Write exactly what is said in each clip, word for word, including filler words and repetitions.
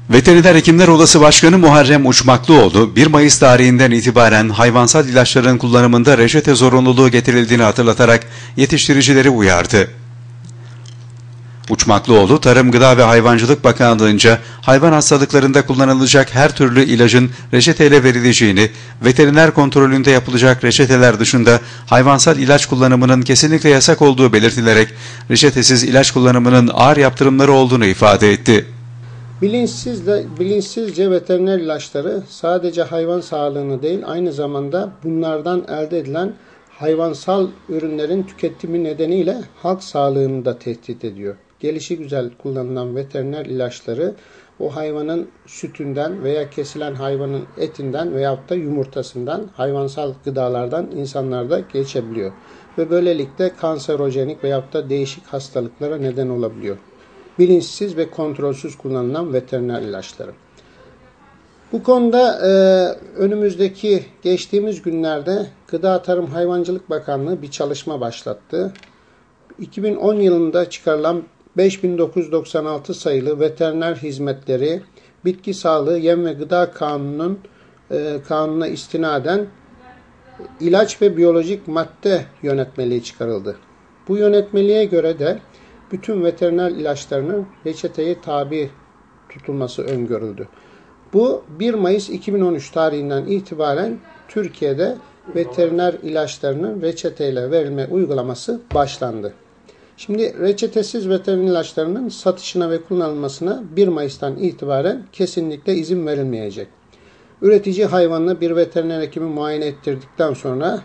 Veteriner Hekimler Odası Başkanı Muharrem Uçmaklıoğlu, bir Mayıs tarihinden itibaren hayvansal ilaçların kullanımında reçete zorunluluğu getirildiğini hatırlatarak yetiştiricileri uyardı. Uçmaklıoğlu, Tarım, Gıda ve Hayvancılık Bakanlığı'nca hayvan hastalıklarında kullanılacak her türlü ilacın reçeteyle verileceğini, veteriner kontrolünde yapılacak reçeteler dışında hayvansal ilaç kullanımının kesinlikle yasak olduğu belirtilerek reçetesiz ilaç kullanımının ağır yaptırımları olduğunu ifade etti. Bilinçsizce, bilinçsizce veteriner ilaçları sadece hayvan sağlığını değil, aynı zamanda bunlardan elde edilen hayvansal ürünlerin tüketimi nedeniyle halk sağlığını da tehdit ediyor. Gelişigüzel kullanılan veteriner ilaçları o hayvanın sütünden veya kesilen hayvanın etinden veyahut da yumurtasından, hayvansal gıdalardan insanlarda geçebiliyor. Ve böylelikle kanserojenik veyahut da değişik hastalıklara neden olabiliyor. Bilinçsiz ve kontrolsüz kullanılan veteriner ilaçları. Bu konuda e, önümüzdeki geçtiğimiz günlerde Gıda Tarım Hayvancılık Bakanlığı bir çalışma başlattı. iki bin on yılında çıkarılan beş bin dokuz yüz doksan altı sayılı Veteriner Hizmetleri, Bitki Sağlığı, Yem ve Gıda Kanunu'nun e, kanuna istinaden ilaç ve biyolojik madde yönetmeliği çıkarıldı. Bu yönetmeliğe göre de bütün veteriner ilaçlarının reçeteye tabi tutulması öngörüldü. Bu bir Mayıs iki bin on üç tarihinden itibaren Türkiye'de veteriner ilaçlarının reçeteyle verilme uygulaması başlandı. Şimdi reçetesiz veteriner ilaçlarının satışına ve kullanılmasına bir Mayıs'tan itibaren kesinlikle izin verilmeyecek. Üretici hayvanını bir veteriner hekimi muayene ettirdikten sonra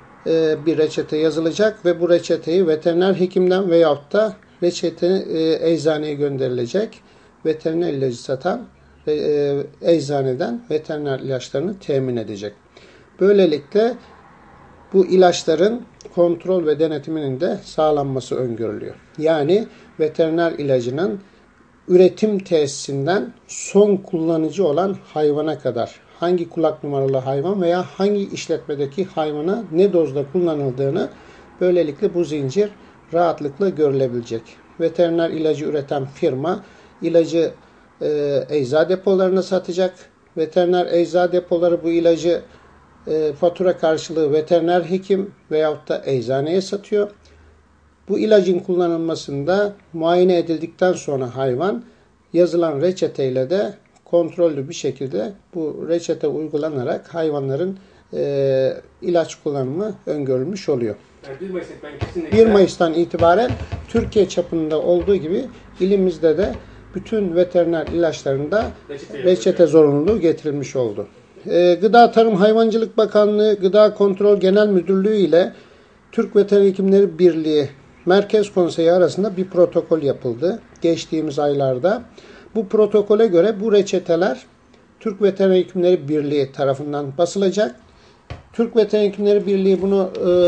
e, bir reçete yazılacak ve bu reçeteyi veteriner hekimden veyahut da reçete e, eczaneye gönderilecek. Veteriner ilacı satan e, eczaneden veteriner ilaçlarını temin edecek. Böylelikle bu ilaçların kontrol ve denetiminin de sağlanması öngörülüyor. Yani veteriner ilacının üretim tesisinden son kullanıcı olan hayvana kadar hangi kulak numaralı hayvan veya hangi işletmedeki hayvana ne dozda kullanıldığını böylelikle bu zincir rahatlıkla görülebilecek. Veteriner ilacı üreten firma ilacı e, eczacı depolarına satacak. Veteriner eczacı depoları bu ilacı e, fatura karşılığı veteriner hekim veyahut da eczaneye satıyor. Bu ilacın kullanılmasında muayene edildikten sonra hayvan yazılan reçeteyle de kontrollü bir şekilde bu reçete uygulanarak hayvanların e, ilaç kullanımı öngörülmüş oluyor. Yani bir Mayıs'tan, kesinlikle... bir Mayıs'tan itibaren Türkiye çapında olduğu gibi ilimizde de bütün veteriner ilaçlarında reçete, reçete zorunluluğu getirilmiş oldu. Ee, Gıda Tarım Hayvancılık Bakanlığı Gıda Kontrol Genel Müdürlüğü ile Türk Veteriner Hekimleri Birliği Merkez Konseyi arasında bir protokol yapıldı geçtiğimiz aylarda. Bu protokole göre bu reçeteler Türk Veteriner Hekimleri Birliği tarafından basılacak. Türk Veteriner Hekimleri Birliği bunu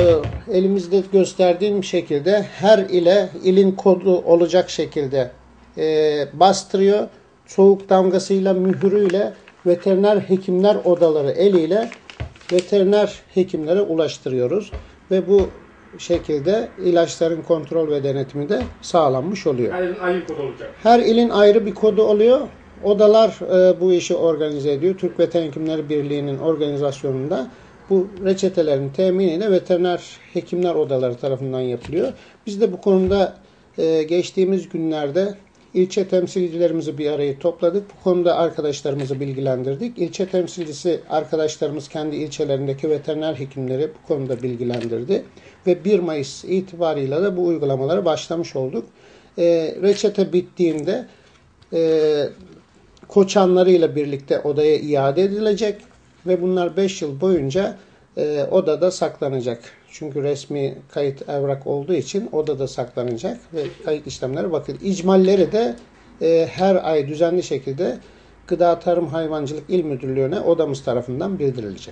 e, elimizde gösterdiğim şekilde her ile ilin kodu olacak şekilde e, bastırıyor. Soğuk damgasıyla, mühürüyle veteriner hekimler odaları eliyle veteriner hekimlere ulaştırıyoruz. Ve bu şekilde ilaçların kontrol ve denetimi de sağlanmış oluyor. Her ilin ayrı bir kodu olacak. Her ilin ayrı bir kodu oluyor. Odalar e, bu işi organize ediyor. Türk Veteriner Hekimleri Birliği'nin organizasyonunda bu reçetelerin teminiyle veteriner hekimler odaları tarafından yapılıyor. Biz de bu konuda e, geçtiğimiz günlerde ilçe temsilcilerimizi bir araya topladık. Bu konuda arkadaşlarımızı bilgilendirdik. İlçe temsilcisi arkadaşlarımız kendi ilçelerindeki veteriner hekimleri bu konuda bilgilendirdi. Ve bir Mayıs itibarıyla da bu uygulamalara başlamış olduk. E, reçete bittiğinde e, koçanlarıyla birlikte odaya iade edilecek. Ve bunlar beş yıl boyunca e, odada saklanacak. Çünkü resmi kayıt evrak olduğu için odada saklanacak ve kayıt işlemleri bakılacak. İcmalleri de e, her ay düzenli şekilde Gıda Tarım Hayvancılık İl Müdürlüğü'ne odamız tarafından bildirilecek.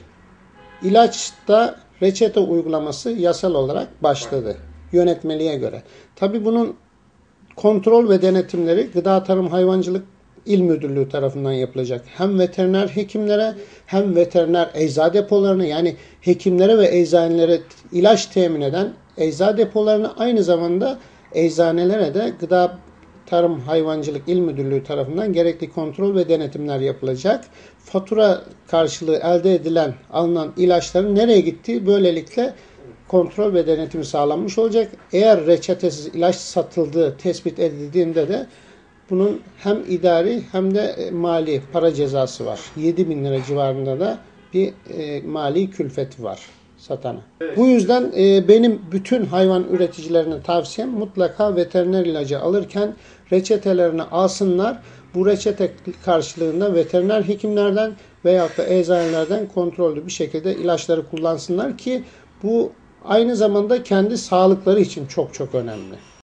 İlaçta reçete uygulaması yasal olarak başladı yönetmeliğe göre. Tabii bunun kontrol ve denetimleri Gıda Tarım Hayvancılık İl Müdürlüğü tarafından yapılacak. Hem veteriner hekimlere hem veteriner eczacı depolarına yani hekimlere ve eczanelere ilaç temin eden eczacı depolarına aynı zamanda eczanelere de gıda Tarım Hayvancılık İl Müdürlüğü tarafından gerekli kontrol ve denetimler yapılacak. Fatura karşılığı elde edilen, alınan ilaçların nereye gittiği böylelikle kontrol ve denetimi sağlanmış olacak. Eğer reçetesiz ilaç satıldığı tespit edildiğinde de bunun hem idari hem de mali para cezası var. yedi bin lira civarında da bir e, mali külfeti var satana. Evet. Bu yüzden e, benim bütün hayvan üreticilerine tavsiyem mutlaka veteriner ilacı alırken reçetelerini alsınlar. Bu reçete karşılığında veteriner hekimlerden veyahut da eczanelerden kontrollü bir şekilde ilaçları kullansınlar ki bu aynı zamanda kendi sağlıkları için çok çok önemli.